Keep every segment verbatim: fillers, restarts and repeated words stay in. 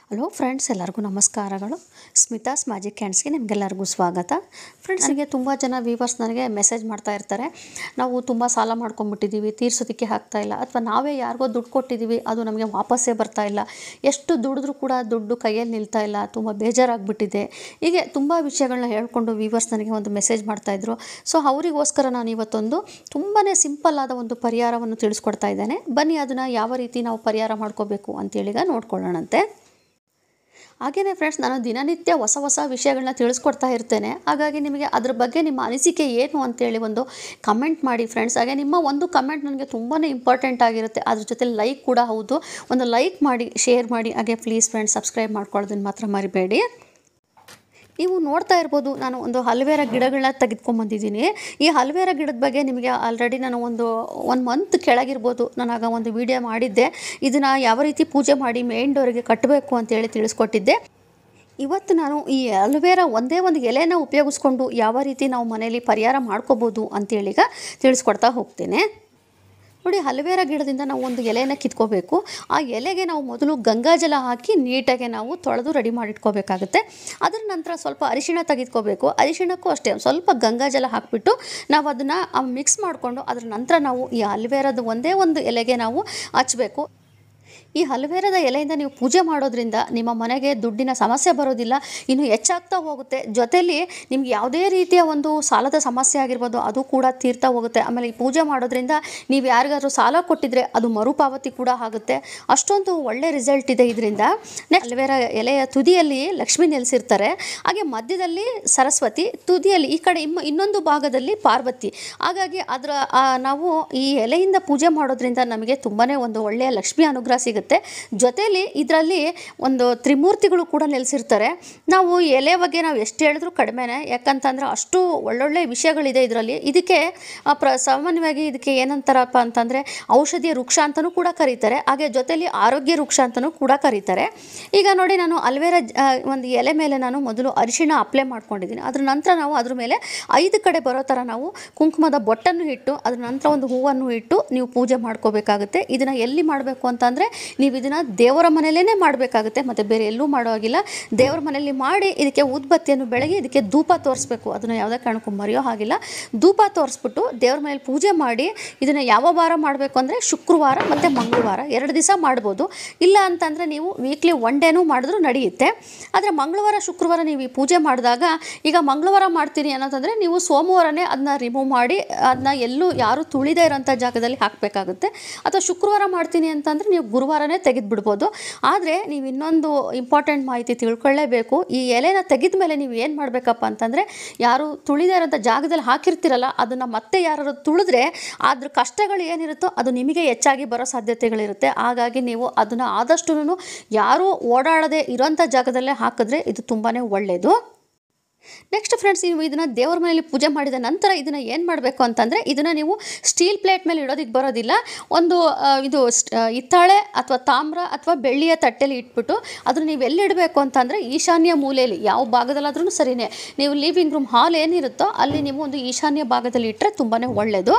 Hello friends, ಎಲ್ಲರಿಗೂ ನಮಸ್ಕಾರಗಳು. Smitha's magic ಹ್ಯಾಂಡ್ಸ್ಗೆ ನಿಮಗೆಲ್ಲರಿಗೂ ಸ್ವಾಗತ. ಫ್ರೆಂಡ್ಸ್, ನನಗೆ ತುಂಬ ಜನ ವ್ಯೂವರ್ಸ್ ನನಗೆ ಮೆಸೇಜ್ ಮಾಡ್ತಾ ಇರ್ತಾರೆ. ನಾವು ತುಂಬ ಸಾಲ ಮಾಡ್ಕೊಂಡ್ಬಿಟ್ಟಿದ್ದೀವಿ, ತೀರ್ಸೋದಕ್ಕೆ ಆಗ್ತಾ ಇಲ್ಲ, ಅಥವಾ ನಾವೇ ಯಾರಿಗೋ ದುಡ್ಡು ಕೊಟ್ಟಿದ್ದೀವಿ, ಅದು ನಮಗೆ ವಾಪಸ್ಸೇ ಬರ್ತಾ ಇಲ್ಲ, ಎಷ್ಟು ದುಡಿದ್ರೂ ಕೂಡ ದುಡ್ಡು ಕೈಯಲ್ಲಿ ನಿಲ್ತಾ ಇಲ್ಲ, ತುಂಬ ಬೇಜಾರಾಗಿಬಿಟ್ಟಿದೆ. ಹೀಗೆ ತುಂಬ ವಿಷಯಗಳನ್ನ ಹೇಳ್ಕೊಂಡು ವ್ಯೂವರ್ಸ್ ನನಗೆ ಒಂದು ಮೆಸೇಜ್ ಮಾಡ್ತಾಯಿದ್ರು. ಸೊ ಅವರಿಗೋಸ್ಕರ ನಾನು ಇವತ್ತೊಂದು ತುಂಬಾ ಸಿಂಪಲ್ ಆದ ಒಂದು ಪರಿಹಾರವನ್ನು ತಿಳಿಸ್ಕೊಡ್ತಾ ಇದ್ದೇನೆ. ಬನ್ನಿ ಅದನ್ನು ಯಾವ ರೀತಿ ನಾವು ಪರಿಹಾರ ಮಾಡ್ಕೋಬೇಕು ಅಂತೇಳಿಗ ನೋಡ್ಕೊಳ್ಳೋಣಂತೆ. ಹಾಗೆಯೇ ಫ್ರೆಂಡ್ಸ್, ನಾನು ದಿನನಿತ್ಯ ಹೊಸ ಹೊಸ ವಿಷಯಗಳನ್ನ ತಿಳಿಸ್ಕೊಡ್ತಾ ಇರ್ತೇನೆ. ಹಾಗಾಗಿ ನಿಮಗೆ ಅದ್ರ ಬಗ್ಗೆ ನಿಮ್ಮ ಅನಿಸಿಕೆ ಏನು ಅಂತೇಳಿ ಒಂದು ಕಮೆಂಟ್ ಮಾಡಿ ಫ್ರೆಂಡ್ಸ್. ಹಾಗೆ ನಿಮ್ಮ ಒಂದು ಕಮೆಂಟ್ ನನಗೆ ತುಂಬಾ ಇಂಪಾರ್ಟೆಂಟ್ ಆಗಿರುತ್ತೆ. ಅದ್ರ ಜೊತೆ ಲೈಕ್ ಕೂಡ ಹೌದು. ಒಂದು ಲೈಕ್ ಮಾಡಿ, ಶೇರ್ ಮಾಡಿ. ಹಾಗೆ ಪ್ಲೀಸ್ ಫ್ರೆಂಡ್ಸ್, ಸಬ್ಸ್ಕ್ರೈಬ್ ಮಾಡ್ಕೊಳ್ಳೋದನ್ನು ಮಾತ್ರ ಮರಿಬೇಡಿ. ನೀವು ನೋಡ್ತಾ ಇರ್ಬೋದು, ನಾನು ಒಂದು ಅಲೋವೆರಾ ಗಿಡಗಳನ್ನ ತೆಗೆದುಕೊಂಡ್ಬಂದಿದ್ದೀನಿ. ಈ ಅಲೋವೆರಾ ಗಿಡದ ಬಗ್ಗೆ ನಿಮಗೆ ಆಲ್ರೆಡಿ ನಾನು ಒಂದು ಒನ್ ಮಂತ್ ಕೆಳಗಿರ್ಬೋದು ನಾನು ಆಗ ಒಂದು ವಿಡಿಯೋ ಮಾಡಿದ್ದೆ. ಇದನ್ನು ಯಾವ ರೀತಿ ಪೂಜೆ ಮಾಡಿ ಮೇನ್ ಡೋರಿಗೆ ಕಟ್ಟಬೇಕು ಅಂತೇಳಿ ತಿಳಿಸ್ಕೊಟ್ಟಿದ್ದೆ. ಇವತ್ತು ನಾನು ಈ ಅಲೋವೆರಾ ಒಂದೇ ಒಂದು ಎಲೆನ ಉಪಯೋಗಿಸ್ಕೊಂಡು ಯಾವ ರೀತಿ ನಾವು ಮನೆಯಲ್ಲಿ ಪರಿಹಾರ ಮಾಡ್ಕೋಬೋದು ಅಂತೇಳಿಗ ತಿಳಿಸ್ಕೊಡ್ತಾ ಹೋಗ್ತೇನೆ. ನೋಡಿ, ಅಲೋವೆರಾ ಗಿಡದಿಂದ ನಾವು ಒಂದು ಎಲೆನ ಕಿತ್ಕೋಬೇಕು. ಆ ಎಲೆಗೆ ನಾವು ಮೊದಲು ಗಂಗಾಜಲ ಹಾಕಿ ನೀಟಾಗಿ ನಾವು ತೊಳೆದು ರೆಡಿ ಮಾಡಿಟ್ಕೋಬೇಕಾಗುತ್ತೆ. ಅದರ ನಂತರ ಸ್ವಲ್ಪ ಅರಿಶಿಣ ತೆಗೆದುಕೋಬೇಕು. ಅರಿಶಿಣಕ್ಕೂ ಅಷ್ಟೇ ಸ್ವಲ್ಪ ಗಂಗಾಜಲ ಹಾಕಿಬಿಟ್ಟು ನಾವು ಅದನ್ನು ಮಿಕ್ಸ್ ಮಾಡಿಕೊಂಡು ಅದರ ನಂತರ ನಾವು ಈ ಅಲೋವೆರಾದ ಒಂದೇ ಒಂದು ಎಲೆಗೆ ನಾವು ಹಚ್ಚಬೇಕು. ಈ ಅಲೋವೆರಾದ ಎಲೆಯಿಂದ ನೀವು ಪೂಜೆ ಮಾಡೋದ್ರಿಂದ ನಿಮ್ಮ ಮನೆಗೆ ದುಡ್ಡಿನ ಸಮಸ್ಯೆ ಬರೋದಿಲ್ಲ, ಇನ್ನು ಹೆಚ್ಚಾಗ್ತಾ ಹೋಗುತ್ತೆ. ಜೊತೆಯಲ್ಲಿ ನಿಮ್ಗೆ ಯಾವುದೇ ರೀತಿಯ ಒಂದು ಸಾಲದ ಸಮಸ್ಯೆ ಆಗಿರ್ಬೋದು ಅದು ಕೂಡ ತೀರ್ತಾ ಹೋಗುತ್ತೆ. ಆಮೇಲೆ ಈ ಪೂಜೆ ಮಾಡೋದ್ರಿಂದ ನೀವು ಯಾರಿಗಾದ್ರೂ ಸಾಲ ಕೊಟ್ಟಿದ್ರೆ ಅದು ಮರುಪಾವತಿ ಕೂಡ ಆಗುತ್ತೆ. ಅಷ್ಟೊಂದು ಒಳ್ಳೆ ರಿಸಲ್ಟ್ ಇದೆ ಇದರಿಂದ. ನೆಕ್ಸ್ಟ್, ಅಲೋವೆರಾ ಎಲೆಯ ತುದಿಯಲ್ಲಿ ಲಕ್ಷ್ಮಿ ನೆಲೆಸಿರ್ತಾರೆ. ಹಾಗೆ ಮಧ್ಯದಲ್ಲಿ ಸರಸ್ವತಿ, ತುದಿಯಲ್ಲಿ ಈ ಕಡೆ ಇಮ್ಮ ಇನ್ನೊಂದು ಭಾಗದಲ್ಲಿ ಪಾರ್ವತಿ. ಹಾಗಾಗಿ ಅದರ ನಾವು ಈ ಎಲೆಯಿಂದ ಪೂಜೆ ಮಾಡೋದ್ರಿಂದ ನಮಗೆ ತುಂಬಾ ಒಂದು ಒಳ್ಳೆಯ ಲಕ್ಷ್ಮಿ ಅನುಗ್ರಹ ಸಿಗುತ್ತೆ. ಜೊತೆಯಲ್ಲಿ ಇದರಲ್ಲಿ ಒಂದು ತ್ರಿಮೂರ್ತಿಗಳು ಕೂಡ ನೆಲೆಸಿರ್ತಾರೆ. ನಾವು ಎಲೆ ಬಗ್ಗೆ ನಾವು ಎಷ್ಟು ಹೇಳಿದ್ರೂ ಕಡಿಮೆನೆ, ಯಾಕಂತಂದ್ರೆ ಅಷ್ಟು ಒಳ್ಳೊಳ್ಳೆ ವಿಷಯಗಳಿದೆ ಇದರಲ್ಲಿ. ಇದಕ್ಕೆ ಪ್ರ ಸಾಮಾನ್ಯವಾಗಿ ಇದಕ್ಕೆ ಏನಂತಾರಪ್ಪ ಅಂತಂದರೆ ಔಷಧಿಯ ವೃಕ್ಷ ಅಂತಲೂ ಕೂಡ ಕರೀತಾರೆ. ಹಾಗೆ ಜೊತೆಯಲ್ಲಿ ಆರೋಗ್ಯ ವೃಕ್ಷ ಅಂತಲೂ ಕೂಡ ಕರೀತಾರೆ. ಈಗ ನೋಡಿ, ನಾನು ಅಲೋವೆರಾ ಒಂದು ಎಲೆ ಮೇಲೆ ನಾನು ಮೊದಲು ಅರಿಶಿಣ ಅಪ್ಲೈ ಮಾಡ್ಕೊಂಡಿದ್ದೀನಿ. ಅದ್ರ ನಂತರ ನಾವು ಅದ್ರ ಮೇಲೆ ಐದು ಕಡೆ ಬರೋ ಥರ ನಾವು ಕುಂಕುಮದ ಬೊಟ್ಟನ್ನು ಇಟ್ಟು ಅದ್ರ ನಂತರ ಒಂದು ಹೂವನ್ನು ಇಟ್ಟು ನೀವು ಪೂಜೆ ಮಾಡ್ಕೋಬೇಕಾಗುತ್ತೆ. ಇದನ್ನು ಎಲ್ಲಿ ಮಾಡಬೇಕು ಅಂತಂದರೆ ನೀವು ಇದನ್ನು ದೇವರ ಮನೆಯಲ್ಲೇ ಮಾಡಬೇಕಾಗುತ್ತೆ, ಮತ್ತು ಬೇರೆ ಎಲ್ಲೂ ಮಾಡೋ ಹಾಗಿಲ್ಲ. ದೇವರ ಮನೆಯಲ್ಲಿ ಮಾಡಿ ಇದಕ್ಕೆ ಉದ್ಬತ್ತಿಯನ್ನು ಬೆಳಗಿ ಇದಕ್ಕೆ ಧೂಪ ತೋರಿಸ್ಬೇಕು. ಅದನ್ನು ಯಾವುದೇ ಕಾರಣಕ್ಕೂ ಮರೆಯೋ ಹಾಗಿಲ್ಲ. ಧೂಪ ತೋರಿಸ್ಬಿಟ್ಟು ದೇವ್ರ ಮನೇಲಿ ಪೂಜೆ ಮಾಡಿ ಇದನ್ನು ಯಾವ ವಾರ ಮಾಡಬೇಕು ಅಂದರೆ ಶುಕ್ರವಾರ ಮತ್ತು ಮಂಗಳವಾರ ಎರಡು ದಿವಸ ಮಾಡ್ಬೋದು. ಇಲ್ಲ ಅಂತಂದರೆ ನೀವು ವೀಕ್ಲಿ ಒನ್ ಡೇನೂ ಮಾಡಿದ್ರೂ ನಡೆಯುತ್ತೆ. ಆದರೆ ಮಂಗಳವಾರ ಶುಕ್ರವಾರ ನೀವು ಈ ಪೂಜೆ ಮಾಡಿದಾಗ, ಈಗ ಮಂಗಳವಾರ ಮಾಡ್ತೀನಿ ಅನ್ನೋದಂದರೆ ನೀವು ಸೋಮವಾರನೇ ಅದನ್ನ ರಿಮೂವ್ ಮಾಡಿ ಅದನ್ನ ಎಲ್ಲೂ ಯಾರೂ ತುಳಿದೇ ಇರೋಂಥ ಜಾಗದಲ್ಲಿ ಹಾಕಬೇಕಾಗುತ್ತೆ. ಅಥವಾ ಶುಕ್ರವಾರ ಮಾಡ್ತೀನಿ ಅಂತಂದರೆ ನೀವು ಗುರುವಾರನೇ ತೆಗೆದುಬಿಡ್ಬೋದು. ಆದರೆ ನೀವು ಇನ್ನೊಂದು ಇಂಪಾರ್ಟೆಂಟ್ ಮಾಹಿತಿ ತಿಳ್ಕೊಳ್ಳೇಬೇಕು. ಈ ಎಲೆನ ತೆಗೆದ ಮೇಲೆ ನೀವು ಏನು ಮಾಡಬೇಕಪ್ಪ ಅಂತಂದರೆ, ಯಾರು ತುಳಿದೇ ಇರೋಂಥ ಜಾಗದಲ್ಲಿ ಹಾಕಿರ್ತೀರಲ್ಲ ಅದನ್ನು ಮತ್ತೆ ಯಾರು ತುಳಿದ್ರೆ ಅದ್ರ ಕಷ್ಟಗಳು ಏನಿರುತ್ತೋ ಅದು ನಿಮಗೆ ಹೆಚ್ಚಾಗಿ ಬರೋ ಸಾಧ್ಯತೆಗಳಿರುತ್ತೆ. ಹಾಗಾಗಿ ನೀವು ಅದನ್ನು ಆದಷ್ಟು ಯಾರೂ ಓಡಾಡದೆ ಇರೋಂಥ ಜಾಗದಲ್ಲೇ ಹಾಕಿದ್ರೆ ಇದು ತುಂಬಾ ಒಳ್ಳೆಯದು. ನೆಕ್ಸ್ಟ್ ಫ್ರೆಂಡ್ಸ್, ನೀವು ಇದನ್ನು ದೇವರ ಮನೆಯಲ್ಲಿ ಪೂಜೆ ಮಾಡಿದ ನಂತರ ಇದನ್ನು ಏನು ಮಾಡಬೇಕು ಅಂತಂದರೆ, ಇದನ್ನು ನೀವು ಸ್ಟೀಲ್ ಪ್ಲೇಟ್ ಮೇಲೆ ಇಡೋದಕ್ಕೆ ಬರೋದಿಲ್ಲ. ಒಂದು ಇದು ಹಿತ್ತಾಳೆ ಅಥವಾ ತಾಮ್ರ ಅಥವಾ ಬೆಳ್ಳಿಯ ತಟ್ಟೆಯಲ್ಲಿ ಇಟ್ಬಿಟ್ಟು ಅದನ್ನು ನೀವು ಎಲ್ಲಿ ಇಡಬೇಕು ಅಂತಂದರೆ ಈಶಾನ್ಯ ಮೂಲೆಯಲ್ಲಿ, ಯಾವ ಭಾಗದಲ್ಲಾದ್ರೂ ಸರಿಯೇ, ನೀವು ಲಿವಿಂಗ್ ರೂಮ್ ಹಾಲ್ ಏನಿರುತ್ತೋ ಅಲ್ಲಿ ನೀವು ಒಂದು ಈಶಾನ್ಯ ಭಾಗದಲ್ಲಿ ಇಟ್ಟರೆ ತುಂಬಾ ಒಳ್ಳೆಯದು.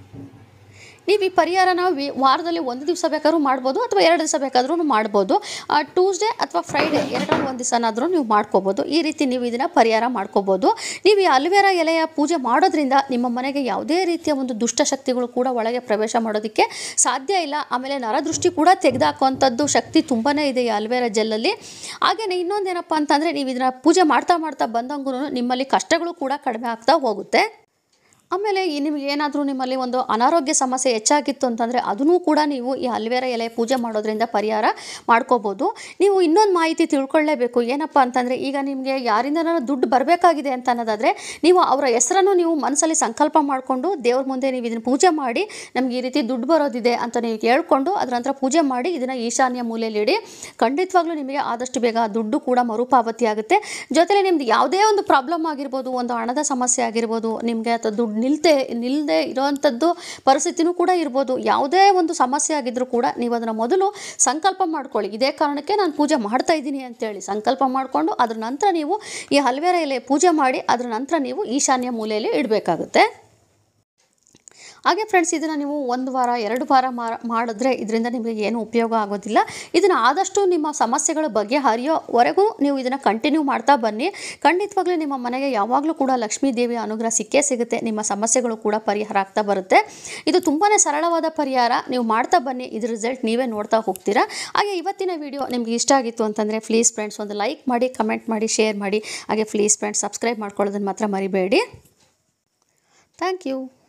ನೀವು ಈ ಪರಿಹಾರನ ವಿ ವಾರದಲ್ಲಿ ಒಂದು ದಿವಸ ಬೇಕಾದ್ರೂ ಮಾಡ್ಬೋದು, ಅಥವಾ ಎರಡು ದಿವಸ ಬೇಕಾದ್ರೂ ಮಾಡ್ಬೋದು. ಟ್ಯೂಸ್ಡೇ ಅಥವಾ ಫ್ರೈಡೇ ಎರಡರಲ್ಲಿ ಒಂದು ದಿವಸನಾದರೂ ನೀವು ಮಾಡ್ಕೋಬೋದು. ಈ ರೀತಿ ನೀವು ಇದನ್ನು ಪರಿಹಾರ ಮಾಡ್ಕೋಬೋದು. ನೀವು ಈ ಅಲೋವೆರಾ ಎಲೆಯ ಪೂಜೆ ಮಾಡೋದ್ರಿಂದ ನಿಮ್ಮ ಮನೆಗೆ ಯಾವುದೇ ರೀತಿಯ ಒಂದು ದುಷ್ಟಶಕ್ತಿಗಳು ಕೂಡ ಒಳಗೆ ಪ್ರವೇಶ ಮಾಡೋದಕ್ಕೆ ಸಾಧ್ಯ ಇಲ್ಲ. ಆಮೇಲೆ ನರದೃಷ್ಟಿ ಕೂಡ ತೆಗೆದುಹಾಕುವಂಥದ್ದು ಶಕ್ತಿ ತುಂಬಾ ಇದೆ ಈ ಅಲೋವೆರಾ ಜೆಲ್ಲಲ್ಲಿ. ಹಾಗೆಯೇ ಇನ್ನೊಂದೇನಪ್ಪ ಅಂತಂದರೆ, ನೀವು ಇದನ್ನು ಪೂಜೆ ಮಾಡ್ತಾ ಮಾಡ್ತಾ ಬಂದಂಗೂ ನಿಮ್ಮಲ್ಲಿ ಕಷ್ಟಗಳು ಕೂಡ ಕಡಿಮೆ ಆಗ್ತಾ ಹೋಗುತ್ತೆ. ಆಮೇಲೆ ಈ ನಿಮ್ಗೆ ಏನಾದರೂ ನಿಮ್ಮಲ್ಲಿ ಒಂದು ಅನಾರೋಗ್ಯ ಸಮಸ್ಯೆ ಹೆಚ್ಚಾಗಿತ್ತು ಅಂತಂದರೆ ಅದನ್ನೂ ಕೂಡ ನೀವು ಈ ಅಲೋವೆರಾ ಎಲೆ ಪೂಜೆ ಮಾಡೋದ್ರಿಂದ ಪರಿಹಾರ ಮಾಡ್ಕೋಬೋದು. ನೀವು ಇನ್ನೊಂದು ಮಾಹಿತಿ ತಿಳ್ಕೊಳ್ಳೇಬೇಕು. ಏನಪ್ಪ ಅಂತಂದರೆ, ಈಗ ನಿಮಗೆ ಯಾರಿಂದನಾದ್ರೂ ದುಡ್ಡು ಬರಬೇಕಾಗಿದೆ ಅಂತ ಅನ್ನೋದಾದರೆ ನೀವು ಅವರ ಹೆಸರನ್ನು ನೀವು ಮನಸ್ಸಲ್ಲಿ ಸಂಕಲ್ಪ ಮಾಡಿಕೊಂಡು ದೇವ್ರ ಮುಂದೆ ನೀವು ಇದನ್ನು ಪೂಜೆ ಮಾಡಿ, ನಮ್ಗೆ ಈ ರೀತಿ ದುಡ್ಡು ಬರೋದಿದೆ ಅಂತ ನೀವು ಹೇಳ್ಕೊಂಡು ಅದರ ನಂತರ ಪೂಜೆ ಮಾಡಿ ಇದನ್ನು ಈಶಾನ್ಯ ಮೂಲೆಯಲ್ಲಿ ಇಡಿ. ಖಂಡಿತವಾಗ್ಲೂ ನಿಮಗೆ ಆದಷ್ಟು ಬೇಗ ದುಡ್ಡು ಕೂಡ ಮರುಪಾವತಿ ಆಗುತ್ತೆ. ಜೊತೆಲಿ ನಿಮ್ದು ಯಾವುದೇ ಒಂದು ಪ್ರಾಬ್ಲಮ್ ಆಗಿರ್ಬೋದು, ಒಂದು ಹಣದ ಸಮಸ್ಯೆ ಆಗಿರ್ಬೋದು, ನಿಮಗೆ ಅಥವಾ ದುಡ್ಡು ನಿಲ್ತೆ ನಿಲ್ಲದೆ ಇರೋವಂಥದ್ದು ಪರಿಸ್ಥಿತಿನೂ ಕೂಡ ಇರ್ಬೋದು. ಯಾವುದೇ ಒಂದು ಸಮಸ್ಯೆ ಆಗಿದ್ದರೂ ಕೂಡ ನೀವು ಅದನ್ನು ಮೊದಲು ಸಂಕಲ್ಪ ಮಾಡ್ಕೊಳ್ಳಿ. ಇದೇ ಕಾರಣಕ್ಕೆ ನಾನು ಪೂಜೆ ಮಾಡ್ತಾ ಇದ್ದೀನಿ ಅಂತೇಳಿ ಸಂಕಲ್ಪ ಮಾಡಿಕೊಂಡು ಅದರ ನಂತರ ನೀವು ಈ ಅಲೋವೆರಾ ಎಲೆ ಪೂಜೆ ಮಾಡಿ ಅದರ ನಂತರ ನೀವು ಈಶಾನ್ಯ ಮೂಲೆಯಲ್ಲಿ ಇಡಬೇಕಾಗುತ್ತೆ. ಹಾಗೆ ಫ್ರೆಂಡ್ಸ್ ಇದನ್ನು ನೀವು ಒಂದು ವಾರ ಎರಡು ವಾರ ಮಾಡಿದ್ರೆ ಇದರಿಂದ ನಿಮಗೆ ಏನು ಉಪಯೋಗ ಆಗೋದಿಲ್ಲ. ಇದನ್ನು ಆದಷ್ಟು ನಿಮ್ಮ ಸಮಸ್ಯೆಗಳ ಬಗ್ಗೆ ಹರಿಯೋವರೆಗೂ ನೀವು ಇದನ್ನು ಕಂಟಿನ್ಯೂ ಮಾಡ್ತಾ ಬನ್ನಿ. ಖಂಡಿತವಾಗ್ಲೂ ನಿಮ್ಮ ಮನೆಗೆ ಯಾವಾಗಲೂ ಕೂಡ ಲಕ್ಷ್ಮೀ ದೇವಿಯ ಅನುಗ್ರಹ ಸಿಕ್ಕೇ ಸಿಗುತ್ತೆ. ನಿಮ್ಮ ಸಮಸ್ಯೆಗಳು ಕೂಡ ಪರಿಹಾರ ಆಗ್ತಾ ಬರುತ್ತೆ. ಇದು ತುಂಬಾ ಸರಳವಾದ ಪರಿಹಾರ. ನೀವು ಮಾಡ್ತಾ ಬನ್ನಿ, ಇದ್ರ ರಿಸಲ್ಟ್ ನೀವೇ ನೋಡ್ತಾ ಹೋಗ್ತೀರಾ. ಹಾಗೆ ಇವತ್ತಿನ ವಿಡಿಯೋ ನಿಮ್ಗೆ ಇಷ್ಟ ಆಗಿತ್ತು ಅಂತಂದರೆ ಪ್ಲೀಸ್ ಫ್ರೆಂಡ್ಸ್ ಒಂದು ಲೈಕ್ ಮಾಡಿ, ಕಮೆಂಟ್ ಮಾಡಿ, ಶೇರ್ ಮಾಡಿ. ಹಾಗೆ ಪ್ಲೀಸ್ ಫ್ರೆಂಡ್ಸ್ ಸಬ್ಸ್ಕ್ರೈಬ್ ಮಾಡ್ಕೊಳ್ಳೋದನ್ನು ಮಾತ್ರ ಮರಿಬೇಡಿ. Thank you.